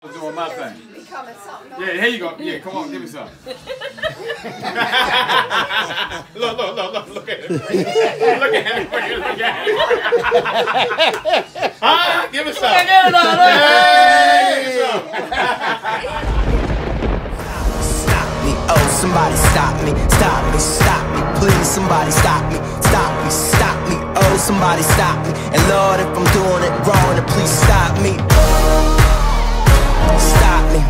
Doing my thing. Yeah, here you go. Yeah, come on, give me some. Look at him. Look at him. Huh? Give me some. Stop me, oh, somebody stop me. Stop me, stop me, please, somebody stop me. Stop me, stop me, oh, somebody stop me. And Lord, if I'm doing it wrong, then please stop me. Stop me.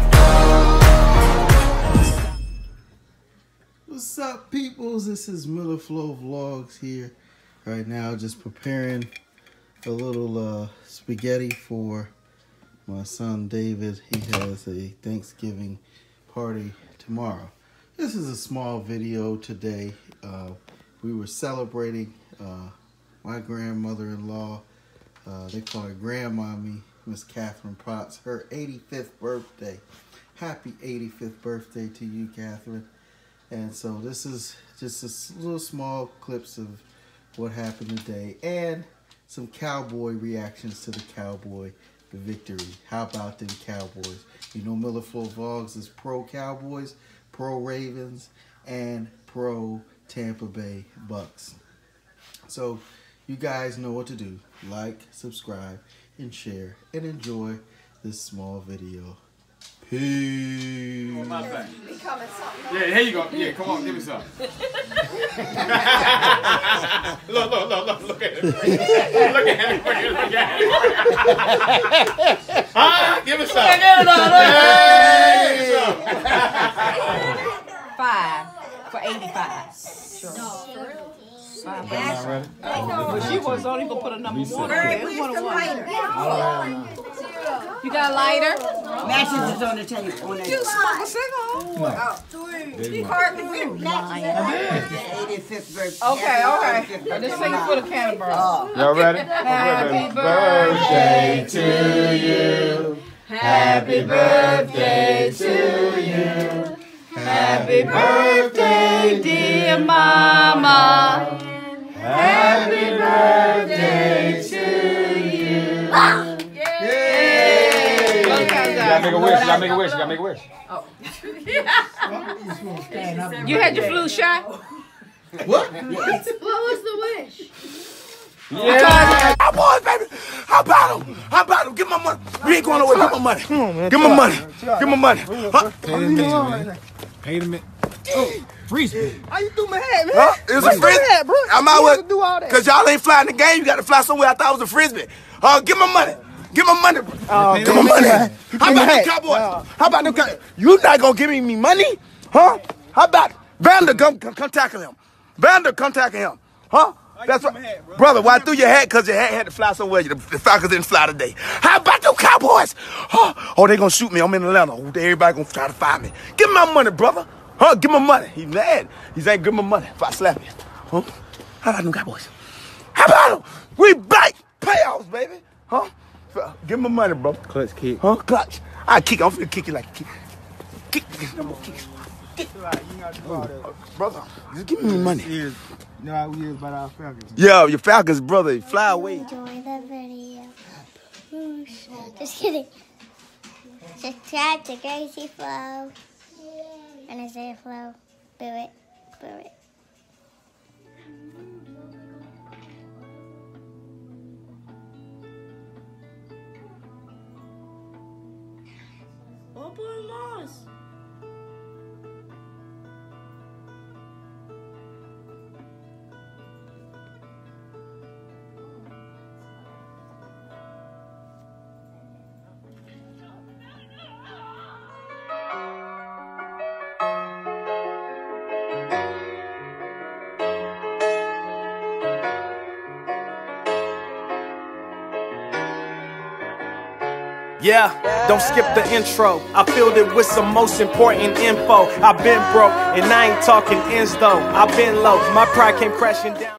What's up, peoples? This is Miller Flow Vlogs here right now, just preparing a little spaghetti for my son David. He has a Thanksgiving party tomorrow. This is a small video today. We were celebrating my grandmother-in-law. They call her Grandmommy, Miss Catherine Potts, her 85th birthday. Happy 85th birthday to you, Catherine. And so this is just a little small clips of what happened today and some cowboy reactions to the Cowboy victory. How about them Cowboys? You know, Miller Flow Vlogs is pro Cowboys, pro Ravens, and pro Tampa Bay Bucks. So you guys know what to do. Like, subscribe, and share, and enjoy this small video. Peace. Doing my thing. Yeah, here you go. Yeah, come on, give me some. Look at him. Look at him. Huh? Give me some. $5 for 85. Sure. No, for real? But she was only gonna put a number one. Where's the lighter? You got a lighter? Matches is on the table. You smoke a cigar. You hardly wear matches. 85th birthday. Okay. I just sing for the Canterbury. Y'all ready? Happy birthday to you. Happy birthday to you. Happy birthday, dear Mama. Happy birthday to you. Yay! You gotta make a wish. You gotta make a wish. Oh. You had your flu shot? What? What was the wish? Yeah. How boys, baby? How about them? How about them? Give my money. We ain't going away. Give my money. Come on, man. Give my money. Give my money. Huh? Pay the man. Freeze me. How you do my head, man? Huh? It was a frisbee. Bro. I'm out with. Do all that. Cause y'all ain't flying the game. You got to fly somewhere. I thought it was a frisbee. Give my money. Give my money. Give my money. How about them Cowboys? How about them Cowboys? You not gonna give me money? Huh? How about Vander? Come tackle him. Vander, come tackle him. Huh? That's right. Brother, why threw your hat? Because your hat had to fly somewhere. The Falcons didn't fly today. How about them Cowboys? Oh, they going to shoot me. I'm in Atlanta. Everybody going to try to find me. Give me my money, brother. Huh? Give me my money. He's mad. He's ain't give me my money if I slap you. Huh? How about them Cowboys? How about them? We back. Payoffs, baby. Huh? Give me my money, bro. Clutch kick. Huh? Clutch. I kick you. I'm finna kick you like a kick. Kick. No more kicks. Brother, just give me money. No, how we is about our Falcons. Yo, your Falcons, brother, fly away. Enjoy the video. Just kidding. Subscribe to Gracie Flow. And I say Flow. Do it. Do it. Open Mars. Yeah, don't skip the intro. I filled it with some most important info. I've been broke and I ain't talking ends though. I've been low. My pride came crashing down.